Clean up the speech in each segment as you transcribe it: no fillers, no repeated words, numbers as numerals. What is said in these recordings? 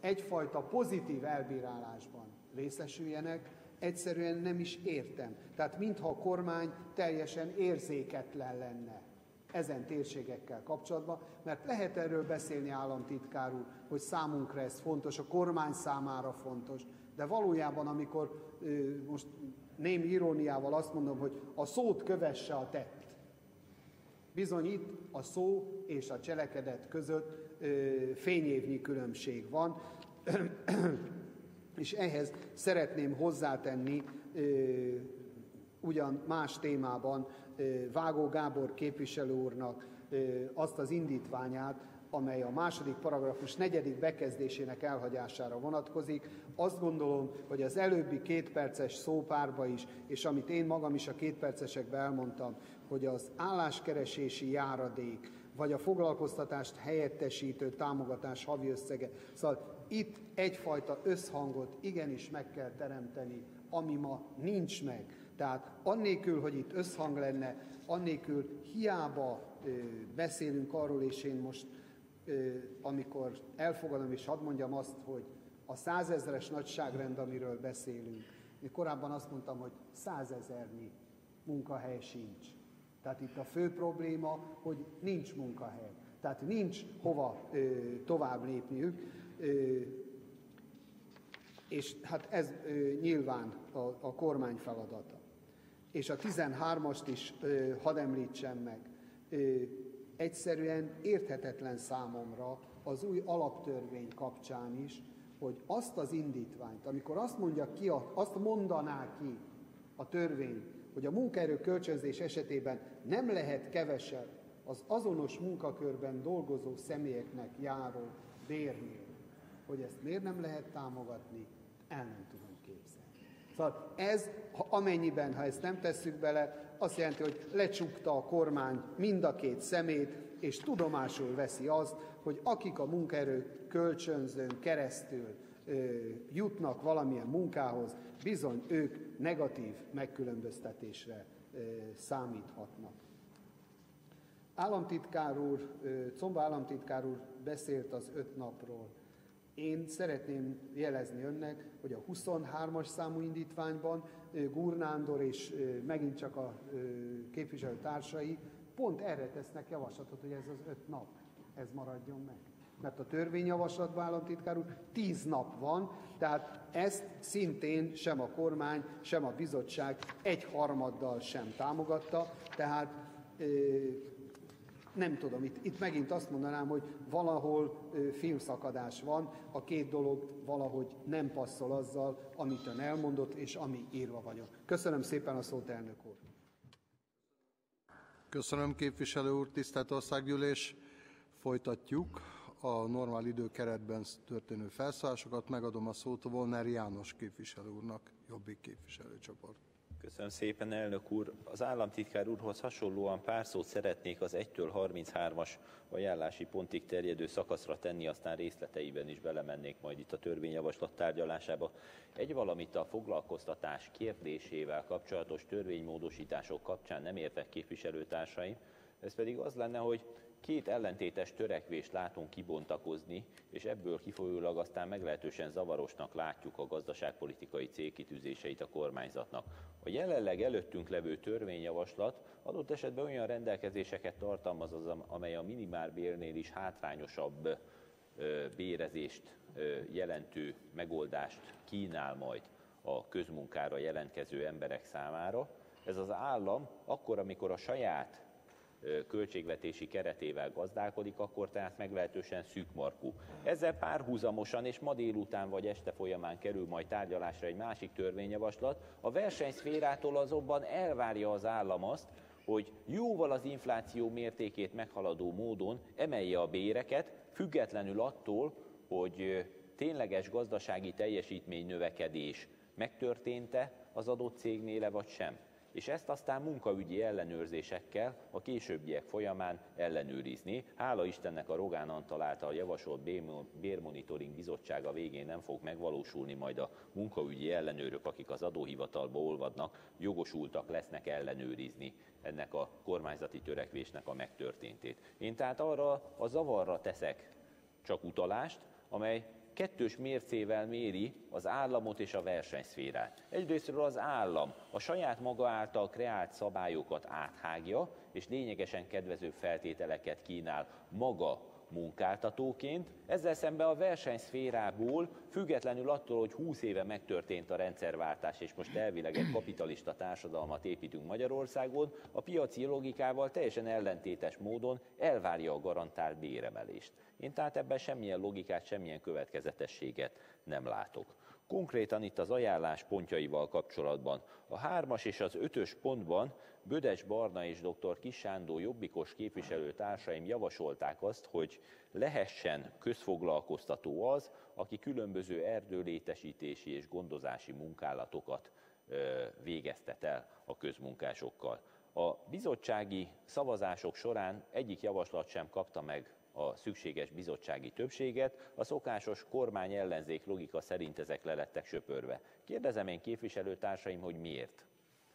egyfajta pozitív elbírálásban részesüljenek, egyszerűen nem is értem. Tehát mintha a kormány teljesen érzéketlen lenne ezen térségekkel kapcsolatban, mert lehet erről beszélni, államtitkár úr, hogy számunkra ez fontos, a kormány számára fontos, de valójában, amikor most némi iróniával azt mondom, hogy a szót kövesse a tett, bizony itt a szó és a cselekedet között fényévnyi különbség van, és ehhez szeretném hozzátenni ugyan más témában Vágó Gábor képviselő úrnak azt az indítványát, amely a második paragrafus 4. bekezdésének elhagyására vonatkozik. Azt gondolom, hogy az előbbi 2 perces szópárba is, és amit én magam is a 2 percesekben elmondtam, hogy az álláskeresési járadék, vagy a foglalkoztatást helyettesítő támogatás havi összege. Szóval itt egyfajta összhangot igenis meg kell teremteni, ami ma nincs meg. Tehát annélkül, hogy itt összhang lenne, annélkül hiába beszélünk arról, és én most, amikor elfogadom, és hadd mondjam azt, hogy a 100 000-es nagyságrend, amiről beszélünk, én korábban azt mondtam, hogy 100 000-nyi munkahely sincs. Tehát itt a fő probléma, hogy nincs munkahely. Tehát nincs hova tovább lépniük, és hát ez nyilván a kormány feladata. És a 13-ast is hadd említsem meg. Egyszerűen érthetetlen számomra az új alaptörvény kapcsán is, hogy azt az indítványt, amikor azt mondaná ki a törvény, hogy a munkaerő kölcsönzés esetében nem lehet kevesebb az azonos munkakörben dolgozó személyeknek járó bérnél, hogy ezt miért nem lehet támogatni, el nem tudom képzelni. Szóval ez, amennyiben, ha ezt nem tesszük bele, azt jelenti, hogy lecsukta a kormány mind a 2 szemét, és tudomásul veszi azt, hogy akik a munkaerő kölcsönzőn keresztül jutnak valamilyen munkához, bizony ők negatív megkülönböztetésre számíthatnak. Comba államtitkár úr beszélt az 5 napról. Én szeretném jelezni önnek, hogy a 23-as számú indítványban Gúr Nándor és megint csak a képviselőtársai pont erre tesznek javaslatot, hogy ez az 5 nap, ez maradjon meg. Mert a törvényjavaslatban, államtitkár úr, 10 nap van, tehát ezt szintén sem a kormány, sem a bizottság 1/3 sem támogatta, tehát nem tudom, itt megint azt mondanám, hogy valahol filmszakadás van, a 2 dolog valahogy nem passzol azzal, amit ön elmondott, és ami írva vagyok. Köszönöm szépen a szót, elnök úr! Köszönöm, képviselő úr, tisztelt Országgyűlés! Folytatjuk a normál időkeretben történő felszólásokat. Megadom a szót Volner János képviselő úrnak, Jobbik képviselőcsoport. Köszönöm szépen, elnök úr. Az államtitkár úrhoz hasonlóan pár szót szeretnék az 1-től 33-as ajánlási pontig terjedő szakaszra tenni, aztán részleteiben is belemennék majd itt a törvényjavaslat tárgyalásába. Egy valamit a foglalkoztatás kérdésével kapcsolatos törvénymódosítások kapcsán nem értek, képviselőtársaim, ez pedig az lenne, hogy 2 ellentétes törekvést látunk kibontakozni, és ebből kifolyólag aztán meglehetősen zavarosnak látjuk a gazdaságpolitikai célkitűzéseit a kormányzatnak. A jelenleg előttünk levő törvényjavaslat adott esetben olyan rendelkezéseket tartalmaz, amely a minimálbérnél is hátrányosabb bérezést jelentő megoldást kínál majd a közmunkára jelentkező emberek számára. Ez az állam akkor, amikor a saját költségvetési keretével gazdálkodik, akkor tehát meglehetősen szűkmarkú. Ezzel párhuzamosan, és ma délután vagy este folyamán kerül majd tárgyalásra egy másik törvényjavaslat, a versenyszférától azonban elvárja az állam azt, hogy jóval az infláció mértékét meghaladó módon emelje a béreket, függetlenül attól, hogy tényleges gazdasági teljesítménynövekedés megtörtént-e az adott cégnél vagy sem. És ezt aztán munkaügyi ellenőrzésekkel a későbbiek folyamán ellenőrizni. Hála Istennek a Rogán Antal által javasolt bérmonitoring bizottsága végén nem fog megvalósulni, majd a munkaügyi ellenőrök, akik az adóhivatalba olvadnak, jogosultak lesznek ellenőrizni ennek a kormányzati törekvésnek a megtörténtét. Én tehát arra a zavarra teszek csak utalást, amely kettős mércével méri az államot és a versenyszférát. Egyrésztről az állam a saját maga által kreált szabályokat áthágja, és lényegesen kedvező feltételeket kínál maga munkáltatóként, ezzel szemben a versenyszférából, függetlenül attól, hogy 20 éve megtörtént a rendszerváltás, és most elvileg egy kapitalista társadalmat építünk Magyarországon, a piaci logikával teljesen ellentétes módon elvárja a garantált béremelést. Én tehát ebben semmilyen logikát, semmilyen következetességet nem látok. Konkrétan itt az ajánlás pontjaival kapcsolatban a 3-as és az 5-ös pontban Bödes Barna és dr. Kiss Sándor jobbikos képviselőtársaim javasolták azt, hogy lehessen közfoglalkoztató az, aki különböző erdőlétesítési és gondozási munkálatokat végeztet el a közmunkásokkal. A bizottsági szavazások során egyik javaslat sem kapta meg a szükséges bizottsági többséget, a szokásos kormány-ellenzék logika szerint ezek le lettek söpörve. Kérdezem én képviselőtársaim, hogy miért?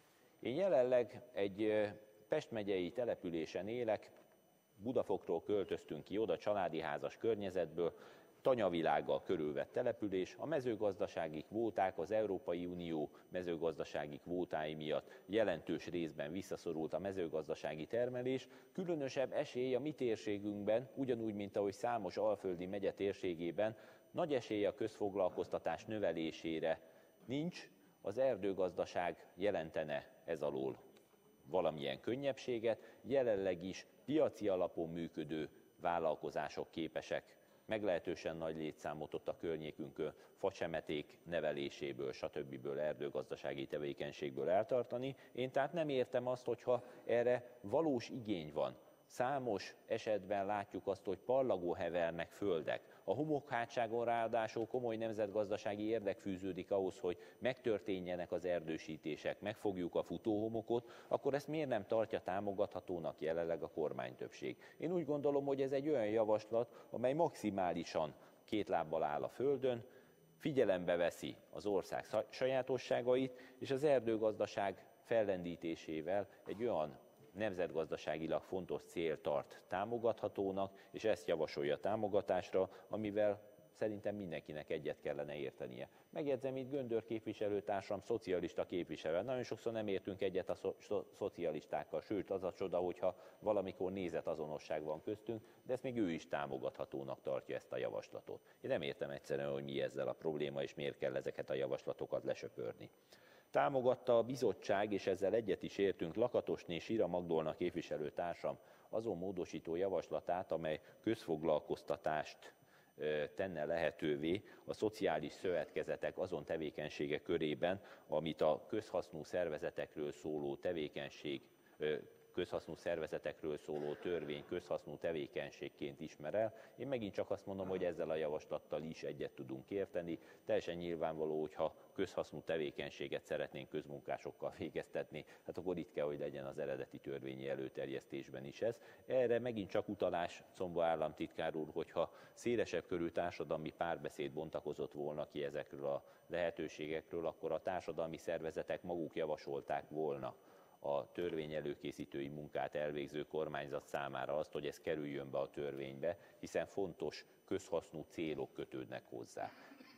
Én jelenleg egy Pest megyei településen élek, Budafokról költöztünk ki oda, családi házas környezetből, tanyavilággal körülvett település, a mezőgazdasági kvóták, az Európai Unió mezőgazdasági kvótái miatt jelentős részben visszaszorult a mezőgazdasági termelés, különösebb esély a mi térségünkben, ugyanúgy, mint ahogy számos alföldi megye térségében, nagy esély a közfoglalkoztatás növelésére nincs, az erdőgazdaság jelentene ez alól valamilyen könnyebbséget, jelenleg is piaci alapon működő vállalkozások képesek meglehetősen nagy létszámot ott a környékünkön facsemeték neveléséből, stb. Erdőgazdasági tevékenységből eltartani. Én tehát nem értem azt, hogyha erre valós igény van. Számos esetben látjuk azt, hogy parlagó hevernek földek. A homokhátságon ráadásul komoly nemzetgazdasági érdek fűződik ahhoz, hogy megtörténjenek az erdősítések, megfogjuk a futóhomokot, akkor ezt miért nem tartja támogathatónak jelenleg a kormánytöbbség? Én úgy gondolom, hogy ez egy olyan javaslat, amely maximálisan két lábbal áll a földön, figyelembe veszi az ország sajátosságait, és az erdőgazdaság fellendítésével egy olyan nemzetgazdaságilag fontos cél tart támogathatónak, és ezt javasolja támogatásra, amivel szerintem mindenkinek egyet kellene értenie. Megjegyzem, itt Göndör képviselőtársam, szocialista képviselő. Nagyon sokszor nem értünk egyet a szocialistákkal, sőt az a csoda, hogyha valamikor nézetazonosság van köztünk, de ezt még ő is támogathatónak tartja, ezt a javaslatot. Én nem értem egyszerűen, hogy mi ezzel a probléma, és miért kell ezeket a javaslatokat lesöpörni. Támogatta a bizottság, és ezzel egyet is értünk, Lakatosné Sira Magdolna képviselőtársam azon módosító javaslatát, amely közfoglalkoztatást tenne lehetővé a szociális szövetkezetek azon tevékenysége körében, amit a közhasznú szervezetekről szóló tevékenység, közhasznú szervezetekről szóló törvény közhasznú tevékenységként ismer el. Én megint csak azt mondom, hogy ezzel a javaslattal is egyet tudunk érteni. Teljesen nyilvánvaló, hogyha közhasznú tevékenységet szeretnénk közmunkásokkal végeztetni, hát akkor itt kell, hogy legyen az eredeti törvényi előterjesztésben is ez. Erre megint csak utalás, Comba államtitkár úr, hogyha szélesebb körű társadalmi párbeszéd bontakozott volna ki ezekről a lehetőségekről, akkor a társadalmi szervezetek maguk javasolták volna a törvény előkészítői munkát elvégző kormányzat számára azt, hogy ez kerüljön be a törvénybe, hiszen fontos közhasznú célok kötődnek hozzá.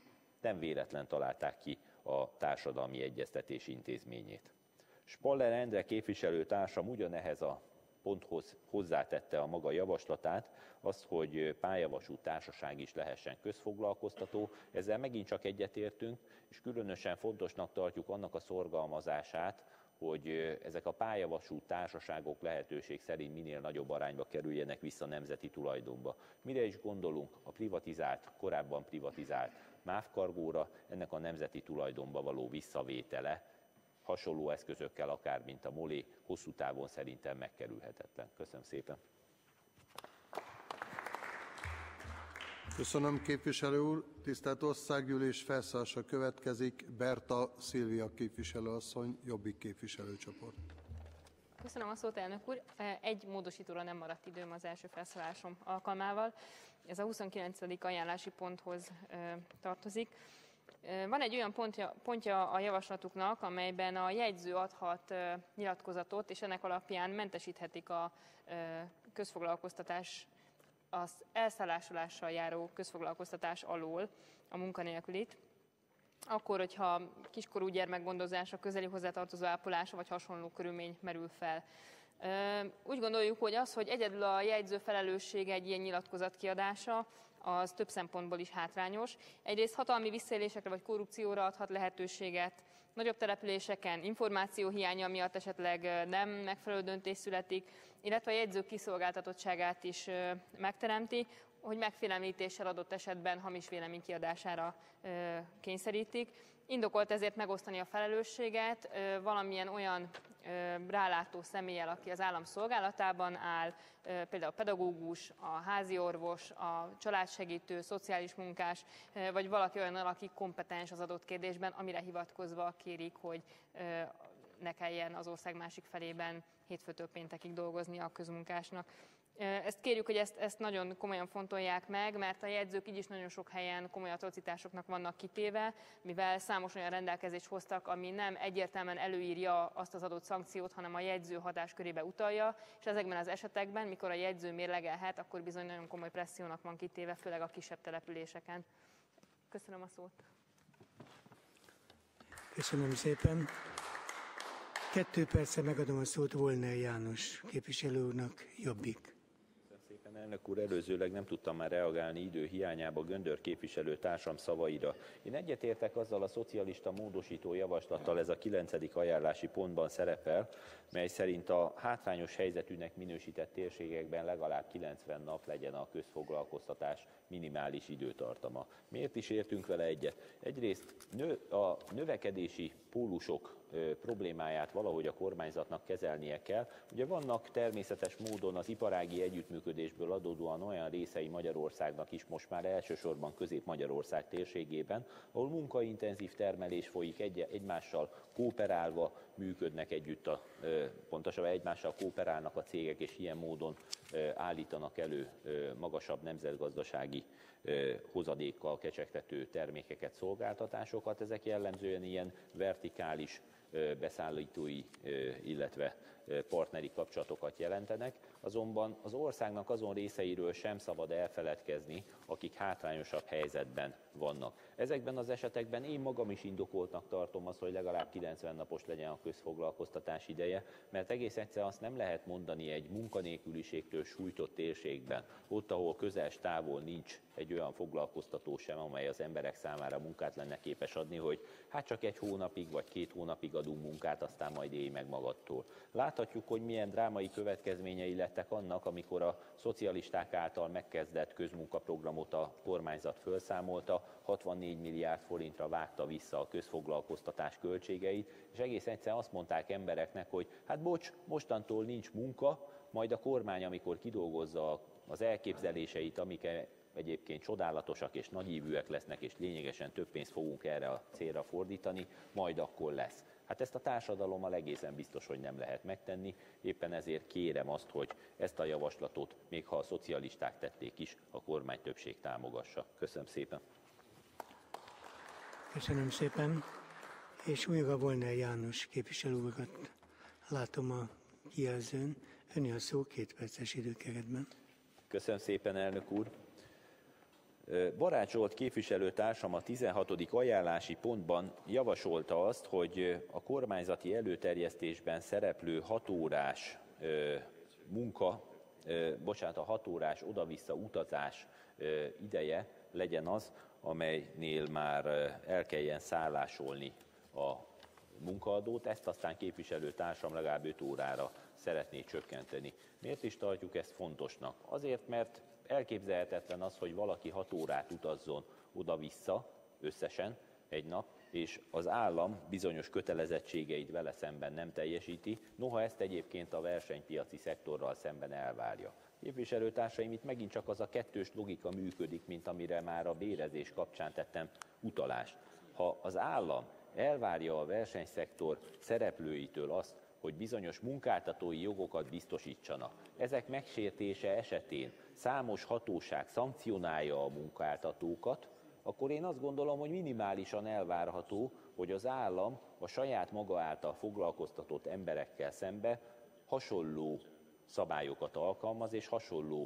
Nem véletlen találták ki a társadalmi egyeztetés intézményét. Spaller Endre képviselőtársam ugyanehhez a ponthoz hozzátette a maga javaslatát, azt, hogy pályavasút társaság is lehessen közfoglalkoztató. Ezzel megint csak egyetértünk, és különösen fontosnak tartjuk annak a szorgalmazását, hogy ezek a pályavasút társaságok lehetőség szerint minél nagyobb arányba kerüljenek vissza nemzeti tulajdonba. Mire is gondolunk a privatizált, korábban privatizált MÁV Cargóra, ennek a nemzeti tulajdonba való visszavétele, hasonló eszközökkel akár, mint a MOLÉ, hosszú távon szerintem megkerülhetetlen. Köszönöm szépen. Köszönöm, képviselő úr. Tisztelt Országgyűlés, felszólalása következik. Berta Szilvia képviselőasszony, Jobbik képviselőcsoport. Köszönöm a szót, elnök úr. Egy módosítóra nem maradt időm az első felszólalásom alkalmával. Ez a 29. ajánlási ponthoz tartozik. Van egy olyan pontja a javaslatuknak, amelyben a jegyző adhat nyilatkozatot, és ennek alapján mentesíthetik a közfoglalkoztatás az elszállásolással járó közfoglalkoztatás alól a munkanélkülit, akkor, hogyha kiskorú gyermekgondozása, közeli hozzátartozó ápolása vagy hasonló körülmény merül fel. Úgy gondoljuk, hogy az, hogy egyedül a jegyző felelőssége egy ilyen nyilatkozat kiadása, az több szempontból is hátrányos. Egyrészt hatalmi visszaélésekre vagy korrupcióra adhat lehetőséget, nagyobb településeken információhiánya miatt esetleg nem megfelelő döntés születik, illetve a jegyzők kiszolgáltatottságát is megteremti, hogy megfélemlítéssel adott esetben hamis vélemény kiadására kényszerítik. Indokolt ezért megosztani a felelősséget valamilyen olyan rálátó személlyel, aki az állam szolgálatában áll, például a pedagógus, a háziorvos, a családsegítő, szociális munkás, vagy valaki olyan, aki kompetens az adott kérdésben, amire hivatkozva kérik, hogy ne kelljen az ország másik felében hétfőtől péntekig dolgozni a közmunkásnak. Ezt kérjük, hogy ezt nagyon komolyan fontolják meg, mert a jegyzők így is nagyon sok helyen komoly atrocitásoknak vannak kitéve, mivel számos olyan rendelkezést hoztak, ami nem egyértelműen előírja azt az adott szankciót, hanem a jegyző hatáskörébe utalja, és ezekben az esetekben, mikor a jegyző mérlegelhet, akkor bizony nagyon komoly pressziónak van kitéve, főleg a kisebb településeken. Köszönöm a szót. Köszönöm szépen. 2 percre megadom a szót Volner János képviselő úrnak, Jobbik. Elnök úr, előzőleg nem tudtam már reagálni idő hiányába Göndör képviselő társam szavaira. Én egyetértek azzal a szocialista módosító javaslattal, ez a 9. ajánlási pontban szerepel, mely szerint a hátrányos helyzetűnek minősített térségekben legalább 90 nap legyen a közfoglalkoztatás minimális időtartama. Miért is értünk vele egyet? Egyrészt a növekedési pólusok problémáját valahogy a kormányzatnak kezelnie kell. Ugye vannak természetes módon az iparági együttműködésből adódóan olyan részei Magyarországnak is, most már elsősorban Közép-Magyarország térségében, ahol munkaintenzív termelés folyik, egymással kooperálva működnek együtt, pontosabban egymással kooperálnak a cégek, és ilyen módon állítanak elő magasabb nemzetgazdasági hozadékkal kecsegtető termékeket, szolgáltatásokat. Ezek jellemzően ilyen vertikális beszállítói, illetve partneri kapcsolatokat jelentenek, azonban az országnak azon részeiről sem szabad elfeledkezni, akik hátrányosabb helyzetben vannak. Ezekben az esetekben én magam is indokoltnak tartom azt, hogy legalább 90 napos legyen a közfoglalkoztatás ideje, mert egész egyszerűen azt nem lehet mondani egy munkanélküliségtől sújtott térségben, ott, ahol közel távol nincs egy olyan foglalkoztató sem, amely az emberek számára munkát lenne képes adni, hogy hát csak 1 hónapig vagy 2 hónapig adunk munkát, aztán majd élj meg magadtól. Láthatjuk, hogy milyen drámai következményei lettek annak, amikor a szocialisták által megkezdett közmunkaprogramot a kormányzat felszámolta, 64 milliárd forintra vágta vissza a közfoglalkoztatás költségeit, és egész egyszerűen azt mondták embereknek, hogy hát bocs, mostantól nincs munka, majd a kormány, amikor kidolgozza az elképzeléseit, amik egyébként csodálatosak és nagyívűek lesznek, és lényegesen több pénzt fogunk erre a célra fordítani, majd akkor lesz. Hát ezt a társadalommal egészen biztos, hogy nem lehet megtenni, éppen ezért kérem azt, hogy ezt a javaslatot, még ha a szocialisták tették is, a kormány többség támogassa. Köszönöm szépen. Köszönöm szépen. És újra Volner János képviselő úrat látom a kijelzőn. Öné a szó 2 perces időkeretben. Köszönöm szépen, elnök úr. Barács Zsolt képviselőtársam a 16. ajánlási pontban javasolta azt, hogy a kormányzati előterjesztésben szereplő 6 órás a 6 órás oda-vissza utazás ideje legyen az, amelynél már el kelljen szállásolni a munkaadót, ezt aztán képviselőtársam legalább 5 órára szeretné csökkenteni. Miért is tartjuk ezt fontosnak? Azért, mert elképzelhetetlen az, hogy valaki 6 órát utazzon oda-vissza összesen egy nap, és az állam bizonyos kötelezettségeit vele szemben nem teljesíti, noha ezt egyébként a versenypiaci szektorral szemben elvárja. Képviselőtársaim, itt megint csak az a kettős logika működik, mint amire már a bérezés kapcsán tettem utalást. Ha az állam elvárja a versenyszektor szereplőitől azt, hogy bizonyos munkáltatói jogokat biztosítsanak, ezek megsértése esetén számos hatóság szankcionálja a munkáltatókat, akkor én azt gondolom, hogy minimálisan elvárható, hogy az állam a saját maga által foglalkoztatott emberekkel szembe hasonló szabályokat alkalmaz és hasonló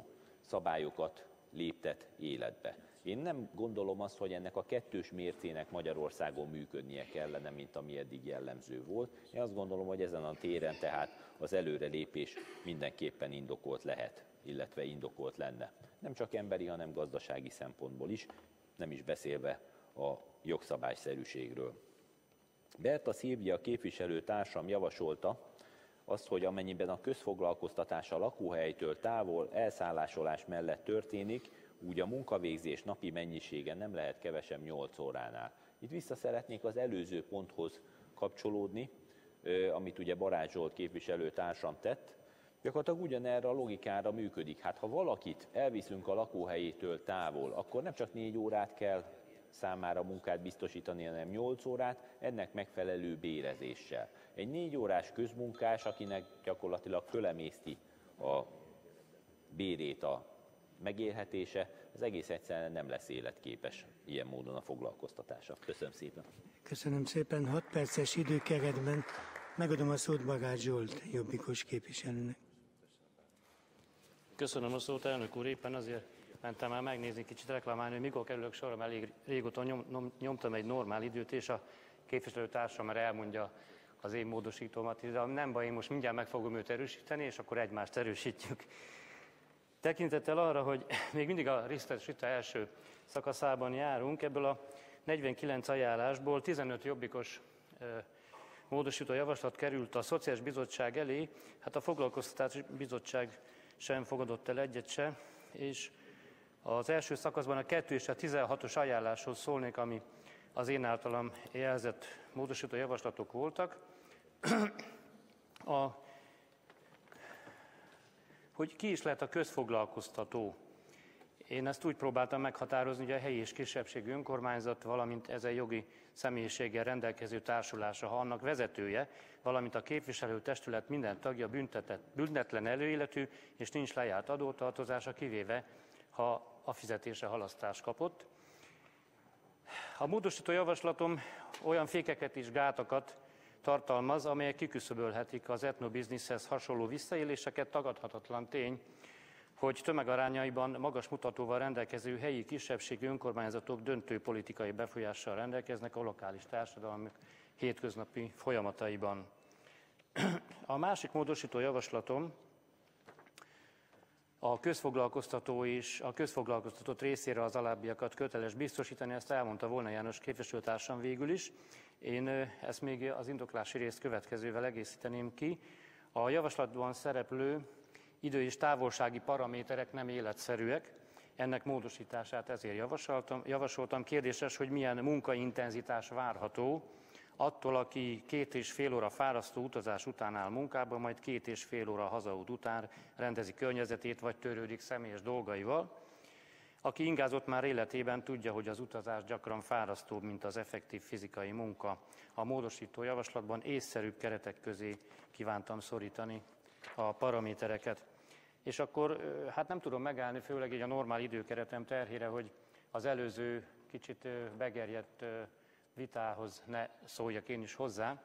szabályokat léptet életbe. Én nem gondolom azt, hogy ennek a kettős mércének Magyarországon működnie kellene, mint ami eddig jellemző volt. Én azt gondolom, hogy ezen a téren tehát az előrelépés mindenképpen indokolt lehet, illetve indokolt lenne. Nem csak emberi, hanem gazdasági szempontból is, nem is beszélve a jogszabályszerűségről. Berta Szilvia képviselőtársam javasolta azt, hogy amennyiben a közfoglalkoztatás a lakóhelytől távol elszállásolás mellett történik, úgy a munkavégzés napi mennyisége nem lehet kevesebb 8 óránál. Itt vissza szeretnék az előző ponthoz kapcsolódni, amit ugye Barázs Zsolt képviselőtársam tett. Gyakorlatilag ugyanerre a logikára működik. Hát ha valakit elviszünk a lakóhelyétől távol, akkor nem csak 4 órát kell számára munkát biztosítani, hanem 8 órát, ennek megfelelő bérezéssel. Egy 4 órás közmunkás, akinek gyakorlatilag fölemészti a bérét a megélhetése, az egész egyszerűen nem lesz életképes ilyen módon a foglalkoztatása. Köszönöm szépen. Köszönöm szépen. 6 perces időkeretben megadom a szót Barázs Zsolt jobbikos képviselőnek. Köszönöm a szót, elnök úr. Éppen azért mentem el megnézni, kicsit reklamálni, hogy mikor kerülök sorra, elég régóta nyomtam egy normál időt, és a képviselőtársam már elmondja az én módosítómat, de nem baj, én most mindjárt meg fogom őt erősíteni, és akkor egymást erősítjük. Tekintettel arra, hogy még mindig a részletes vita első szakaszában járunk, ebből a 49 ajánlásból 15 jobbikos módosító javaslat került a Szociális Bizottság elé, hát a Foglalkoztatási Bizottság sem fogadott el egyet se, és az első szakaszban a 2 és a 16-os ajánláshoz szólnék, ami az én általam jelzett módosító javaslatok voltak. Hogy ki is lehet a közfoglalkoztató. Én ezt úgy próbáltam meghatározni, hogy a helyi és kisebbségi önkormányzat, valamint ezen jogi személyiséggel rendelkező társulása, ha annak vezetője, valamint a képviselőtestület minden tagja büntetlen előéletű, és nincs lejárt adótartozása, kivéve, ha a fizetése halasztást kapott. A módosító javaslatom olyan fékeket és gátakat tartalmaz, amelyek kiküszöbölhetik az etnobizniszhez hasonló visszaéléseket. Tagadhatatlan tény, hogy tömegarányaiban magas mutatóval rendelkező helyi kisebbségi önkormányzatok döntő politikai befolyással rendelkeznek a lokális társadalmak hétköznapi folyamataiban. A másik módosító javaslatom a közfoglalkoztató és a közfoglalkoztatott részére az alábbiakat köteles biztosítani, ezt elmondta Volner János képviselőtársam végül is. Én ezt még az indoklási részt következővel egészíteném ki. A javaslatban szereplő idő- és távolsági paraméterek nem életszerűek, ennek módosítását ezért javasoltam. Kérdéses, hogy milyen munkaintenzitás várható attól, aki 2,5 óra fárasztó utazás után áll munkába, majd 2,5 óra hazaút után rendezi környezetét, vagy törődik személyes dolgaival. Aki ingázott már életében, tudja, hogy az utazás gyakran fárasztóbb, mint az effektív fizikai munka. A módosító javaslatban észszerűbb keretek közé kívántam szorítani a paramétereket. És akkor hát nem tudom megállni, főleg így a normál időkeretem terhére, hogy az előző kicsit begerjedt vitához ne szóljak én is hozzá.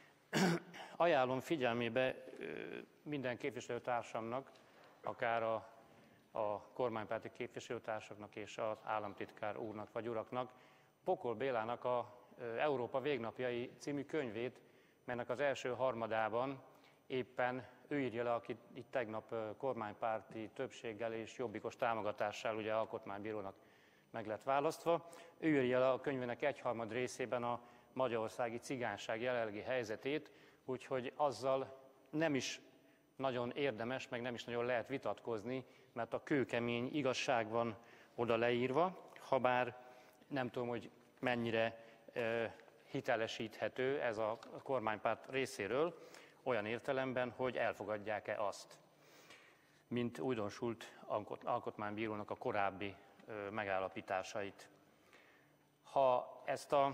Ajánlom figyelmébe minden képviselőtársamnak, akár a kormánypárti képviselőtársaknak és az államtitkár úrnak vagy uraknak, Pokol Bélának a Európa végnapjai című könyvét, melynek az első harmadában éppen ő írja le, aki itt tegnap kormánypárti többséggel és jobbikos támogatással ugye alkotmánybírónak meg lett választva. Ő írja le a könyvének 1/3 részében a magyarországi cigányság jelenlegi helyzetét, úgyhogy azzal nem is nagyon érdemes, meg nem is nagyon lehet vitatkozni, mert a kőkemény igazság van oda leírva, habár nem tudom, hogy mennyire hitelesíthető ez a kormánypárt részéről, olyan értelemben, hogy elfogadják-e azt, mint újdonsult alkotmánybírónak a korábbi megállapításait. Ha ezt a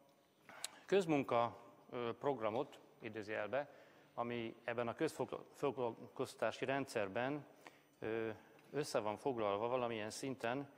közmunka programot, idézőjelbe, ami ebben a közfoglalkoztatási rendszerben össze van foglalva valamilyen szinten,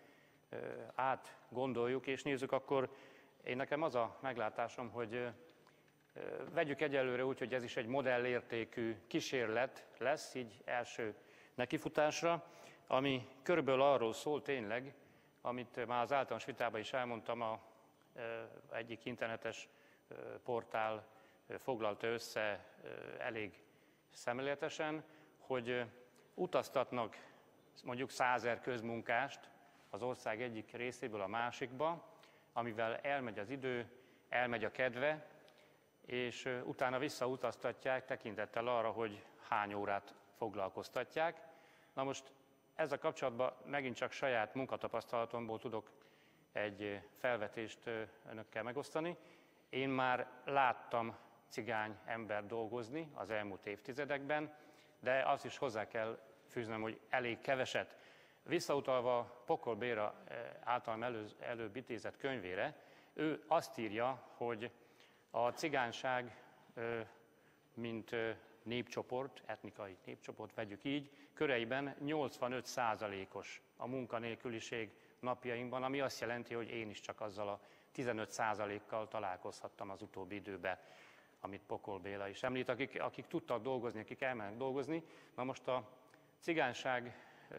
átgondoljuk és nézzük, akkor nekem az a meglátásom, hogy vegyük egyelőre úgy, hogy ez is egy modellértékű kísérlet lesz, így első nekifutásra, ami körülbelül arról szól tényleg, amit már az általános vitában is elmondtam, egyik internetes portál foglalta össze elég szemléletesen, hogy utaztatnak mondjuk 100 000 közmunkást az ország egyik részéből a másikba, amivel elmegy az idő, elmegy a kedve, és utána visszautaztatják tekintettel arra, hogy hány órát foglalkoztatják. Na most ezzel kapcsolatban megint csak saját munkatapasztalatomból tudok egy felvetést önökkel megosztani. Én már láttam cigány ember dolgozni az elmúlt évtizedekben, de azt is hozzá kell fűznöm, hogy elég keveset. Visszautalva Pokol Béra általam előbb idézett könyvére, ő azt írja, hogy a cigányság, mint népcsoport, etnikai népcsoport, vegyük így, köreiben 85%-os a munkanélküliség napjainkban, ami azt jelenti, hogy én is csak azzal a 15%-kal találkozhattam az utóbbi időben, amit Pokol Béla is említ, akik tudtak dolgozni, akik elmennek dolgozni. Na most a cigányság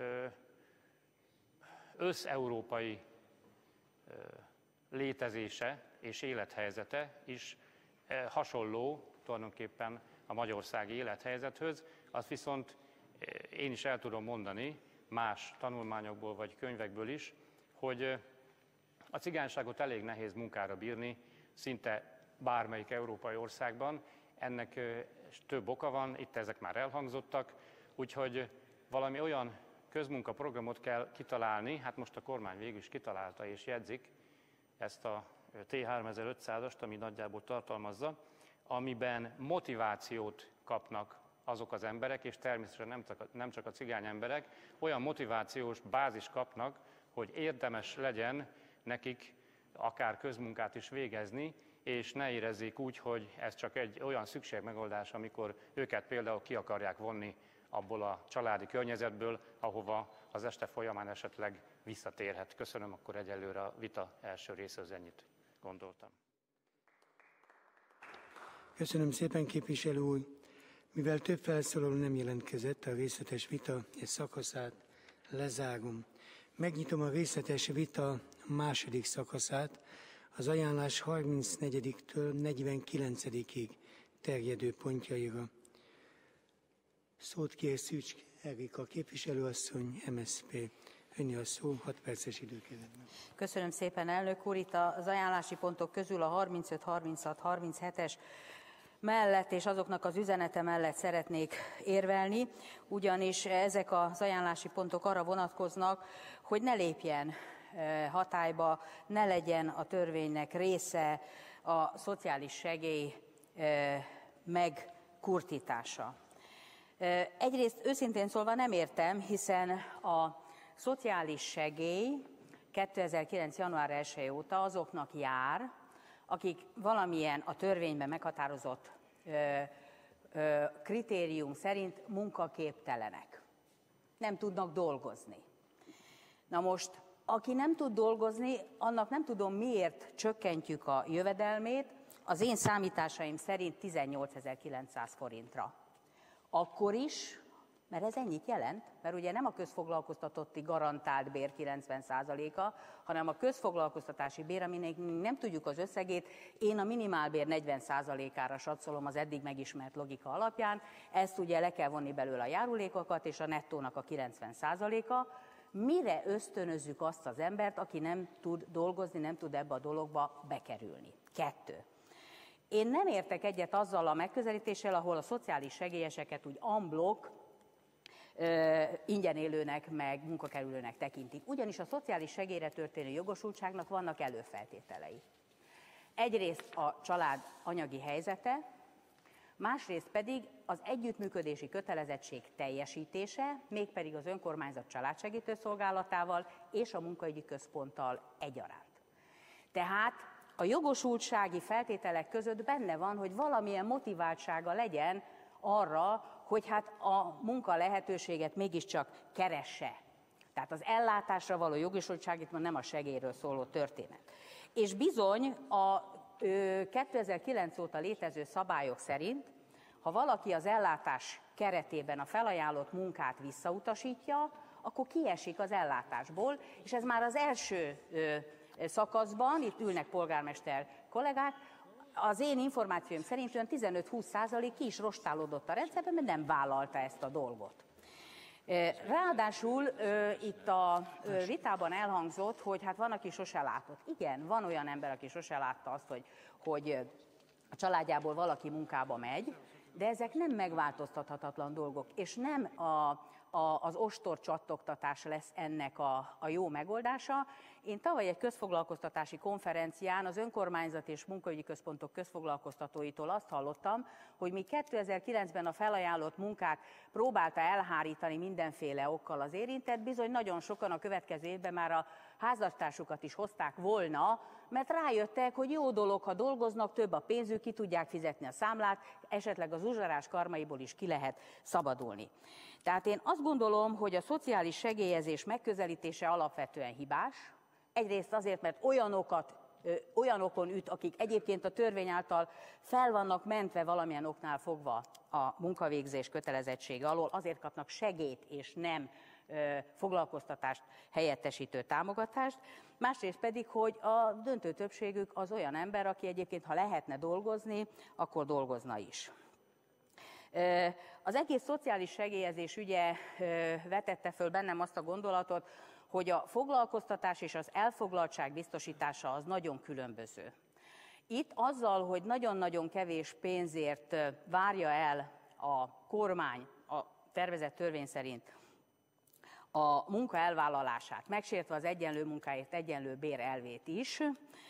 összeurópai létezése és élethelyzete is hasonló tulajdonképpen a magyarországi élethelyzethöz, azt viszont én is el tudom mondani más tanulmányokból vagy könyvekből is, hogy a cigányságot elég nehéz munkára bírni szinte bármelyik európai országban. Ennek több oka van, itt ezek már elhangzottak, úgyhogy valami olyan közmunkaprogramot kell kitalálni, hát most a kormány végül is kitalálta és jegyzik ezt a T3500-ast, ami nagyjából tartalmazza, amiben motivációt kapnak azok az emberek, és természetesen nem csak a cigány emberek, olyan motivációs bázis kapnak, hogy érdemes legyen nekik akár közmunkát is végezni, és ne érezzék úgy, hogy ez csak egy olyan szükségmegoldás, amikor őket például ki akarják vonni abból a családi környezetből, ahova az este folyamán esetleg visszatérhet. Köszönöm, akkor egyelőre a vita első részéhez ennyit gondoltam. Köszönöm szépen, képviselő úr. Mivel több felszólaló nem jelentkezett, a részletes vita egy szakaszát lezárom. Megnyitom a részletes vita második szakaszát, az ajánlás 34-től 49-ig terjedő pontjaira. Szót kér Szűcs Erika képviselőasszony, MSZP. Önni a szó, 6 perces időkeretben. Köszönöm szépen, elnök úr. Itt az ajánlási pontok közül a 35, 36, 37-es mellett és azoknak az üzenete mellett szeretnék érvelni, ugyanis ezek az ajánlási pontok arra vonatkoznak, hogy ne lépjen hatályba, ne legyen a törvénynek része a szociális segély megkurtítása. Egyrészt őszintén szólva nem értem, hiszen a szociális segély 2009. január 1 óta azoknak jár, akik valamilyen a törvényben meghatározott kritérium szerint munkaképtelenek. Nem tudnak dolgozni. Na most, aki nem tud dolgozni, annak nem tudom miért csökkentjük a jövedelmét, az én számításaim szerint 18.900 forintra. Akkor is, mert ez ennyit jelent, mert ugye nem a közfoglalkoztatotti garantált bér 90%-a, hanem a közfoglalkoztatási bér, aminek nem tudjuk az összegét, én a minimálbér 40%-ára satszolom az eddig megismert logika alapján, ezt ugye le kell vonni belőle a járulékokat, és a nettónak a 90%-a, mire ösztönözzük azt az embert, aki nem tud dolgozni, nem tud ebbe a dologba bekerülni. 2. Én nem értek egyet azzal a megközelítéssel, ahol a szociális segélyeseket úgy en bloc ingyen élőnek, meg munkakerülőnek tekintik. Ugyanis a szociális segélyre történő jogosultságnak vannak előfeltételei. Egyrészt a család anyagi helyzete, másrészt pedig az együttműködési kötelezettség teljesítése, mégpedig az önkormányzat családsegítő szolgálatával és a munkaügyi központtal egyaránt. Tehát a jogosultsági feltételek között benne van, hogy valamilyen motiváltsága legyen arra, hogy hát a munka lehetőséget mégiscsak keresse. Tehát az ellátásra való jogosultság, itt nem a segélyről szóló történet. És bizony a 2009 óta létező szabályok szerint, ha valaki az ellátás keretében a felajánlott munkát visszautasítja, akkor kiesik az ellátásból, és ez már az első szakaszban, itt ülnek polgármester kollégák, az én információim szerint olyan 15-20% ki is rostálódott a rendszerben, mert nem vállalta ezt a dolgot. Ráadásul itt a vitában elhangzott, hogy hát van, aki sose látott. Igen, van olyan ember, aki sose látta azt, hogy a családjából valaki munkába megy, de ezek nem megváltoztathatatlan dolgok, és nem az ostor csattogtatás lesz ennek a jó megoldása. Én tavaly egy közfoglalkoztatási konferencián az önkormányzat és munkaügyi központok közfoglalkoztatóitól azt hallottam, hogy míg 2009-ben a felajánlott munkát próbálta elhárítani mindenféle okkal az érintett, bizony nagyon sokan a következő évben már a házastársukat is hozták volna, mert rájöttek, hogy jó dolog, ha dolgoznak, több a pénzük, ki tudják fizetni a számlát, esetleg az uzsarás karmaiból is ki lehet szabadulni. Tehát én azt gondolom, hogy a szociális segélyezés megközelítése alapvetően hibás. Egyrészt azért, mert olyanokon üt, akik egyébként a törvény által fel vannak mentve valamilyen oknál fogva a munkavégzés kötelezettsége alól, azért kapnak segélyt és nem foglalkoztatást helyettesítő támogatást. Másrészt pedig, hogy a döntő többségük az olyan ember, aki egyébként, ha lehetne dolgozni, akkor dolgozna is. Az egész szociális segélyezés ügye vetette föl bennem azt a gondolatot, hogy a foglalkoztatás és az elfoglaltság biztosítása az nagyon különböző. Itt azzal, hogy nagyon-nagyon kevés pénzért várja el a kormány a tervezett törvény szerint a munka elvállalását, megsértve az egyenlő munkáért egyenlő bér elvét is,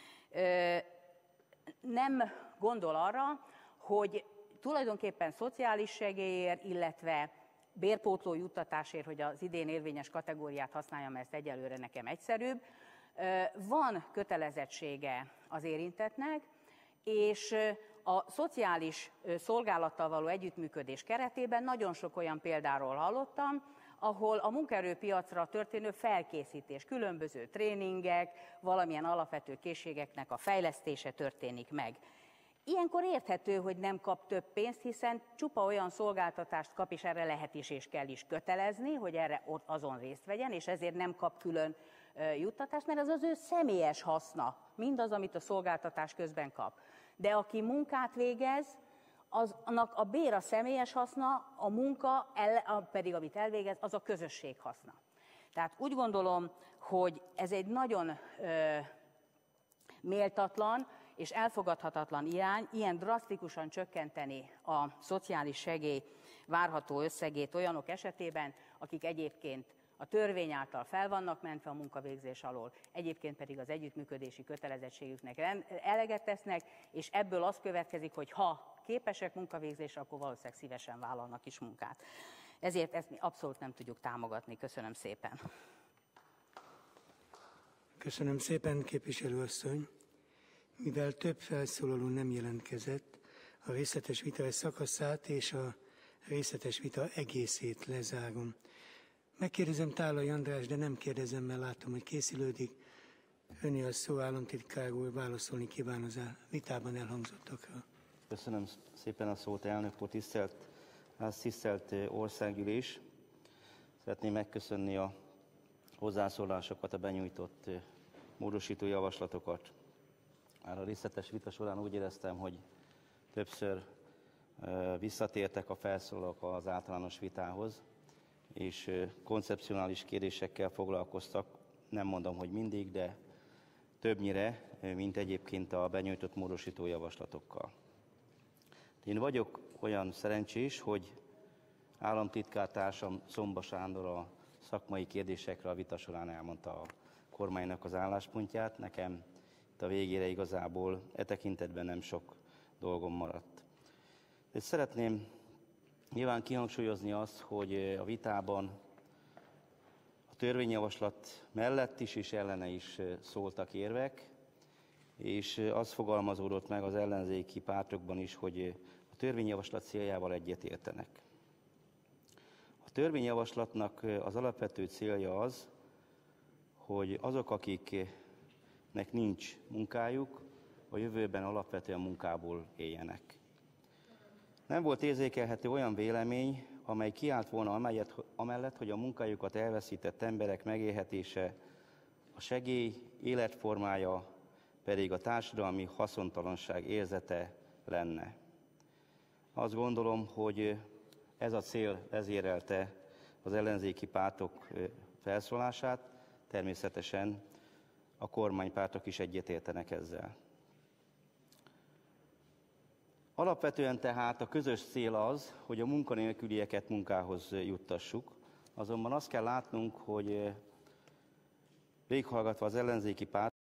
nem gondol arra, hogy tulajdonképpen szociális segélyért, illetve bérpótló juttatásért, hogy az idén érvényes kategóriát használjam, mert ezt egyelőre nekem egyszerűbb, van kötelezettsége az érintettnek, és a szociális szolgálattal való együttműködés keretében nagyon sok olyan példáról hallottam, ahol a munkaerőpiacra történő felkészítés, különböző tréningek, valamilyen alapvető készségeknek a fejlesztése történik meg. Ilyenkor érthető, hogy nem kap több pénzt, hiszen csupa olyan szolgáltatást kap, és erre lehet is és kell is kötelezni, hogy erre azon részt vegyen, és ezért nem kap külön juttatást, mert az az ő személyes haszna, mindaz, amit a szolgáltatás közben kap. De aki munkát végez, annak a bér a személyes haszna, a munka pedig, amit elvégez, az a közösség haszna. Tehát úgy gondolom, hogy ez egy nagyon méltatlan és elfogadhatatlan irány, ilyen drasztikusan csökkenteni a szociális segély várható összegét olyanok esetében, akik egyébként a törvény által fel vannak mentve a munkavégzés alól, egyébként pedig az együttműködési kötelezettségüknek eleget tesznek, és ebből az következik, hogy ha képesek munkavégzésre, akkor valószínűleg szívesen vállalnak is munkát. Ezért ezt mi abszolút nem tudjuk támogatni. Köszönöm szépen. Köszönöm szépen, képviselőasszony. Mivel több felszólaló nem jelentkezett, a részletes vita szakaszát és a részletes vita egészét lezárom. Megkérdezem Tálai András, de nem kérdezem, mert látom, hogy készülődik. Öné a szó, államtitkár úr, válaszolni kíván az vitában elhangzottakra. Köszönöm szépen a szót, elnök úr, tisztelt országgyűlés. Szeretném megköszönni a hozzászólásokat, a benyújtott módosító javaslatokat. Már a részletes vita során úgy éreztem, hogy többször visszatértek a felszólalók az általános vitához, és koncepcionális kérdésekkel foglalkoztak, nem mondom, hogy mindig, de többnyire, mint egyébként a benyújtott módosító javaslatokkal. Én vagyok olyan szerencsés, hogy államtitkártársam Szomba Sándor a szakmai kérdésekre a vita során elmondta a kormánynak az álláspontját. Nekem itt a végére igazából e tekintetben nem sok dolgom maradt. És szeretném nyilván kihangsúlyozni azt, hogy a vitában a törvényjavaslat mellett is és ellene is szóltak érvek, és az fogalmazódott meg az ellenzéki pártokban is, hogy a törvényjavaslat céljával egyetértenek. A törvényjavaslatnak az alapvető célja az, hogy azok, akiknek nincs munkájuk, a jövőben alapvetően munkából éljenek. Nem volt érzékelhető olyan vélemény, amely kiállt volna amellett, hogy a munkájukat elveszített emberek megélhetése, a segély életformája pedig a társadalmi haszontalanság érzete lenne. Azt gondolom, hogy ez a cél vezérelte az ellenzéki pártok felszólását, természetesen a kormánypártok is egyetértenek ezzel. Alapvetően tehát a közös cél az, hogy a munkanélkülieket munkához juttassuk, azonban azt kell látnunk, hogy végighallgatva az ellenzéki párt,